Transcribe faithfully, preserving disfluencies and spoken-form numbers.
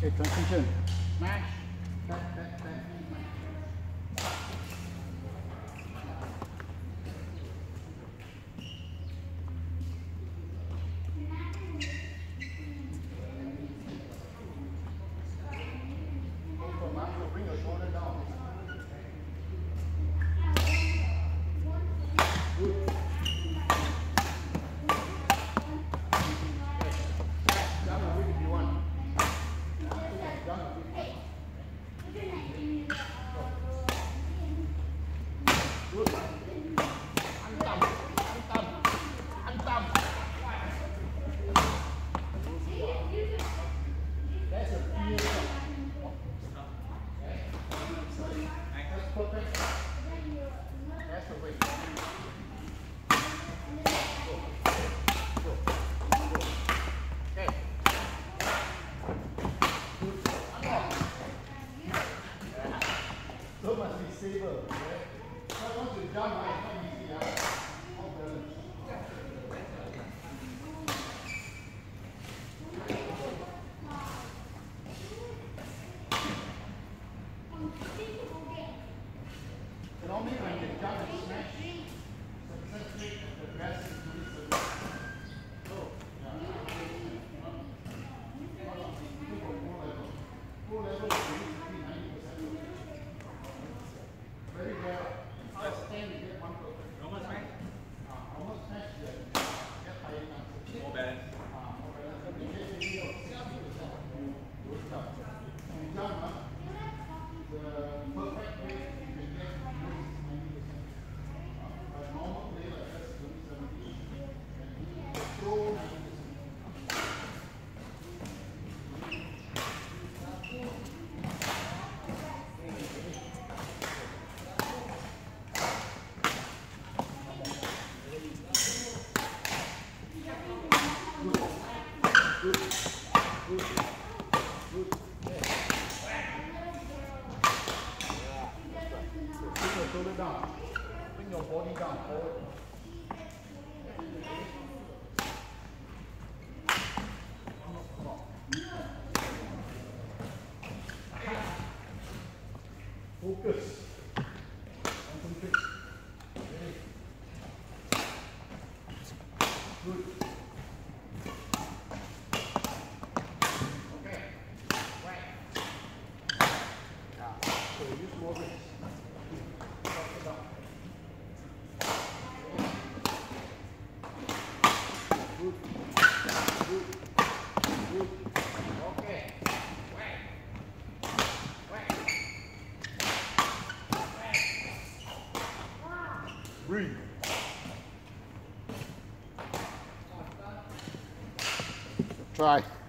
Okay, transition. Smash. Tap, tap, tap. Bring your shoulder down. Good. Jump a bit if you want. Jump a bit. Good. Hantam. Hantam. Hantam. That's a clear jump. That's perfect. That's the way. Go. Go. Go. Okay. Good. Unlock. Yeah. So must be safer. Okay? So once you jump, right, it's not easy. Huh? Off balance. Normally when you jump and smash, success rate of the best is twenty percent. So, yeah. Full level is fifty to ninety percent. Very rare. Just ten to get one perfect. Almost smash? Uh, almost smash, yeah. Get higher chances. More balance. Uh, more balance. But you get maybe of sixty percent. Good stuff. When you jump, huh, the perfect rate you can get is ninety percent. A normal play like that is twenty seventy. And you throw ninety percent. Good. Good. Good. Yeah. Put your shoulder down. Bring your body down forward. Come on. Focus. Concentrate. Okay. Good. Okay. Right. Yeah. So use more weight. Drop it down. Good. Good. Good. Okay. Right. Right. Right. Breathe. Try.